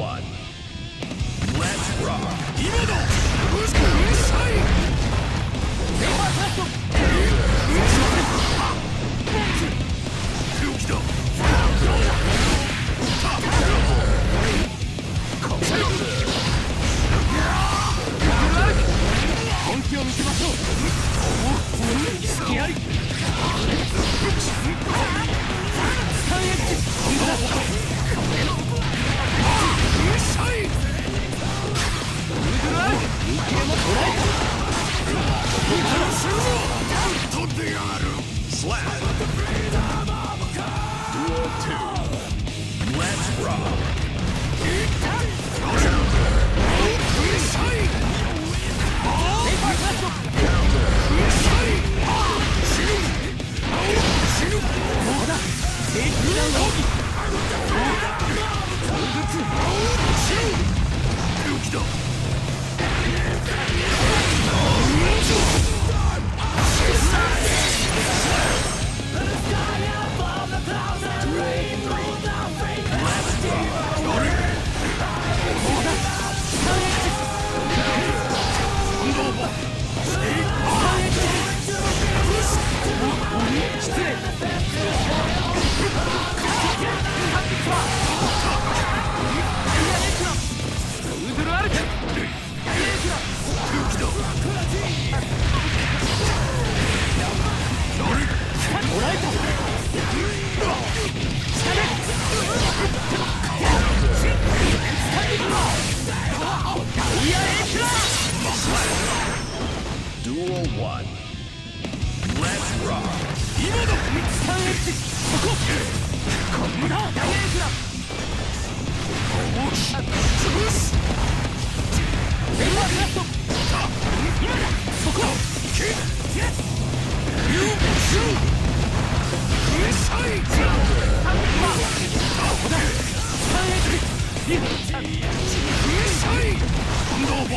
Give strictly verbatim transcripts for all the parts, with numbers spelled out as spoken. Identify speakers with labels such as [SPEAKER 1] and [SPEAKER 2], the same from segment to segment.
[SPEAKER 1] one. Let's rock.
[SPEAKER 2] 今だ。うっさい。ペーパーカット。強気だ。本気を見せましょう。隙あり。スタンエッジ。うっさい。ウルドライ。見切れも捉えた。取ってやがる。
[SPEAKER 1] Slap. Duel two. Let's rock. Duel one. Let's rock.
[SPEAKER 2] 今だ。スタンエッジ。そこ。こんな。ダメージだ。潰す。ペーパーカット。今だ。そこ。キッ。ユーシュー。うっさい。ここだ。スタンエッジ。うっさい。今度は。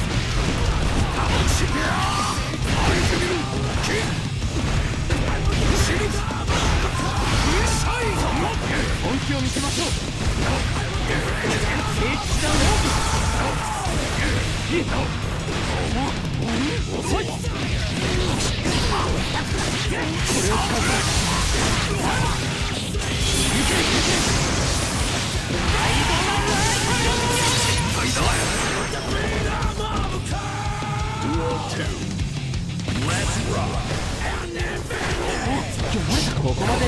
[SPEAKER 2] 死ね。相手見ろ。キッ。死ぬ。うっさい。本気を見せましょう。聖地だろ。遅い。これを使うか。
[SPEAKER 1] Duel two. Let's rock.
[SPEAKER 2] ここまでです。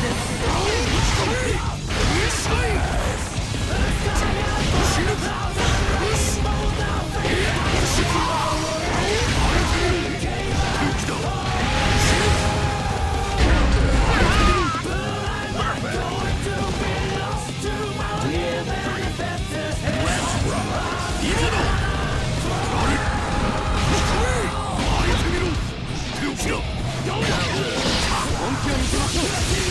[SPEAKER 2] 本気を見せましょう。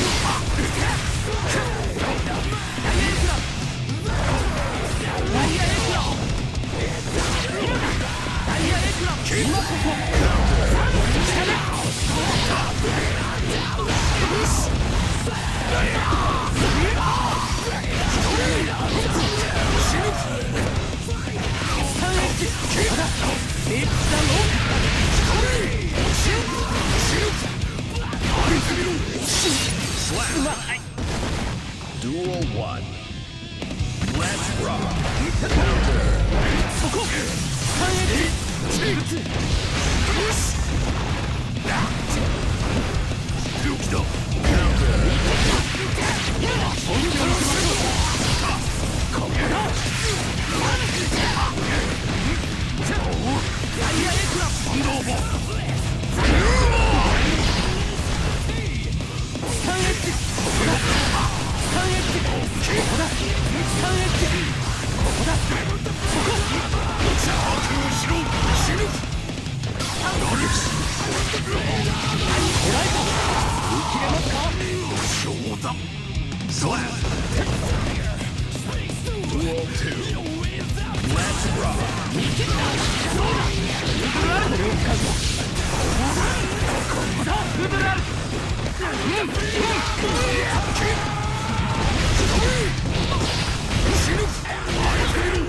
[SPEAKER 1] Duel one. Let's rock.
[SPEAKER 2] そこ。スタンエッジ。強気だ。本気を見せましょう。ここだ。ダイヤエクラスンドーボ。スタンエッジ。ここだ。スタンエッジ。ここだ。スタンエッジ。ここだ。そこ。シャークをしろ。死ぬ。ダルス。こらえた。見切れますか。冗談。
[SPEAKER 1] Slap. Duel two. Let's rock. 死ぬ。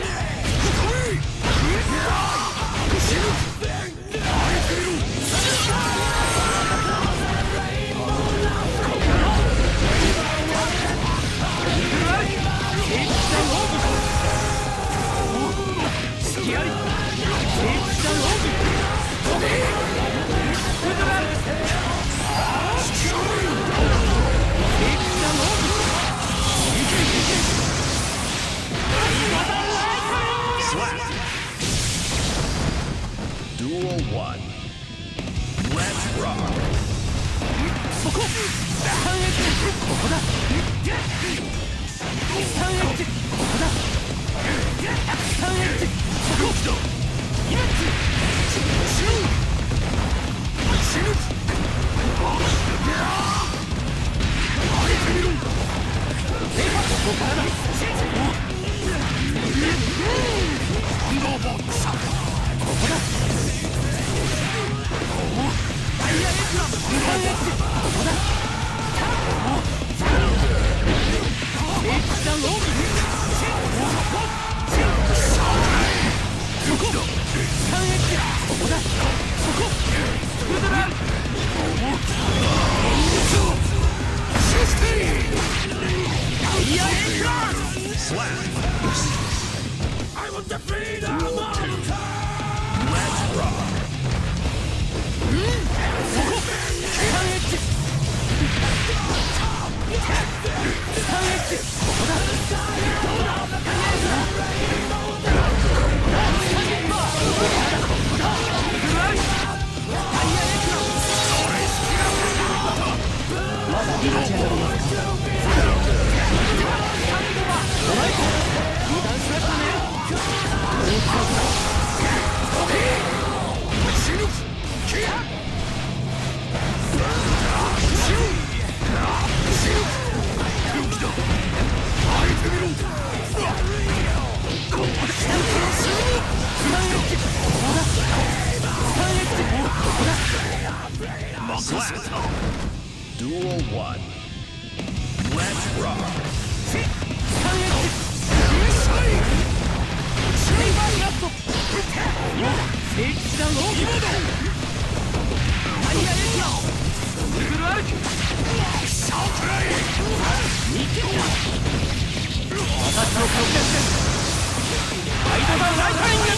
[SPEAKER 2] からだ。今度もさここだ。ダイヤエクラムダイヤエッジここだ。エッジダウンロービーここサンエッジここだ。ここグドランシスティダイヤエクラムI want the freedom of time.
[SPEAKER 1] Let's rock.
[SPEAKER 2] そこサンエッジサンエッジここだ。まだ立ち上がりますか。油断しましたね。死ぬ死ぬ死ぬ勇気だ。開いてみろ。ここで死ぬ死ぬサンエッジここだ。サンエッジここだ。任せた。
[SPEAKER 1] Duel one. Let's rock.
[SPEAKER 2] サンエッジシェイバーラスト今だ。聖騎士団ロー今だ。ダイヤエクラブルグルアルクシャープライ見てみろ。私の顔です。アイドバーライタイング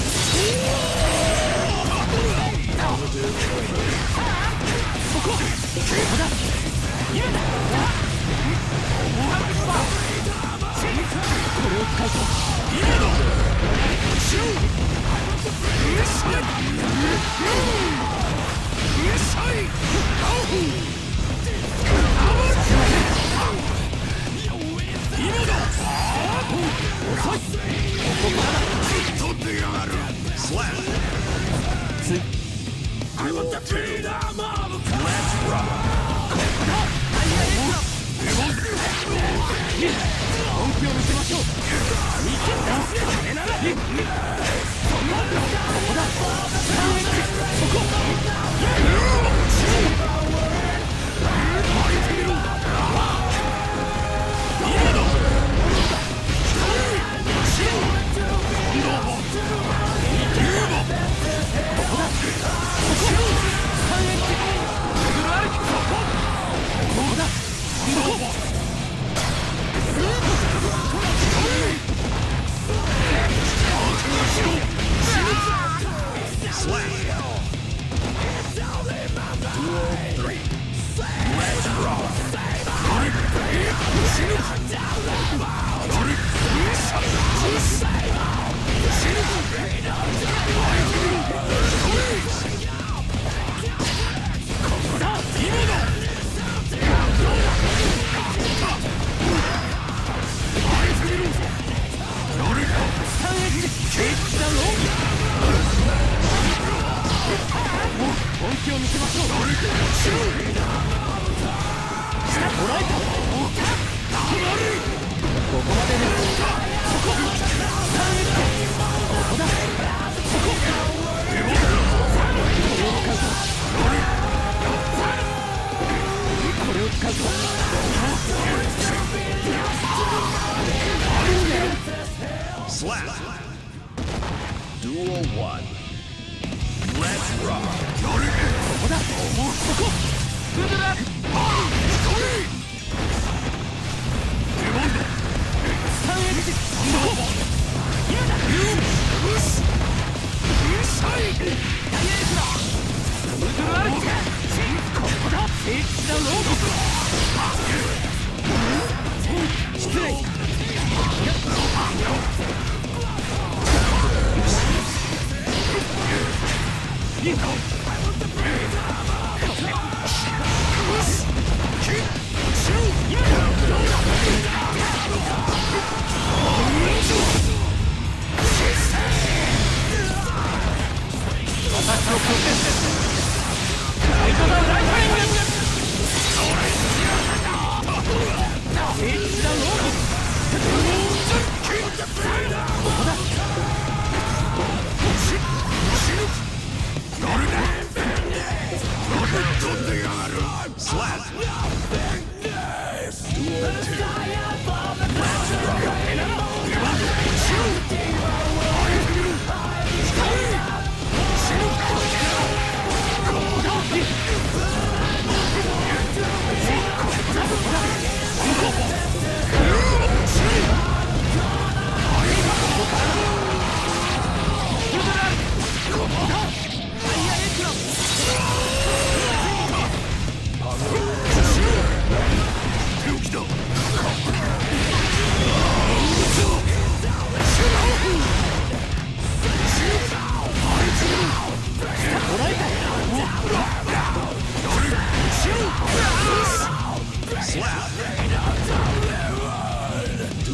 [SPEAKER 2] そこここだ。今だ。これを使うと今だ。シューうっしゃいうっしゃい今だ。遅い。ここからだ。取ってやがる。スラッつい I want the freedom of
[SPEAKER 1] Let's rock.
[SPEAKER 2] ここだ。ダイヤエクラブ本気を見せましょう。見てんだ。これならここだ。サンエッジそこ開いてみろ。今だ。今度も見てんだ。ここだ。そこサンエッジグルアルキそこここだ。今度も
[SPEAKER 1] Slap. Duel three. Let's rock.
[SPEAKER 2] 本気を見せましょう。こらえた。ここまでです。そこサンエッジここだ。そここれを使うぞ。これを使うぞ。
[SPEAKER 1] Slap. Duel one. Let's rock.
[SPEAKER 2] ここだ。そこグドラサンエッジそこ今だ。よしよしダイヤエクラグドラルキここだ。聖騎士団ロード失礼。よし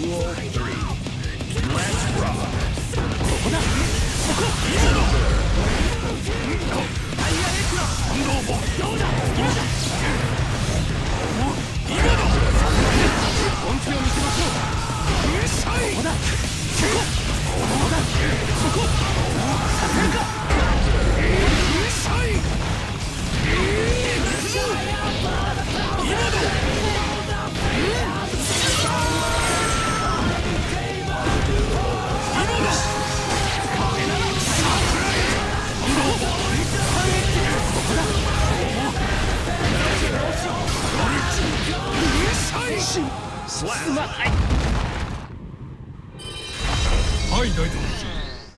[SPEAKER 1] Duel three. Let's rock.
[SPEAKER 2] ここだここいいぞタイヤエクラ反動砲どうだ好きなじゃ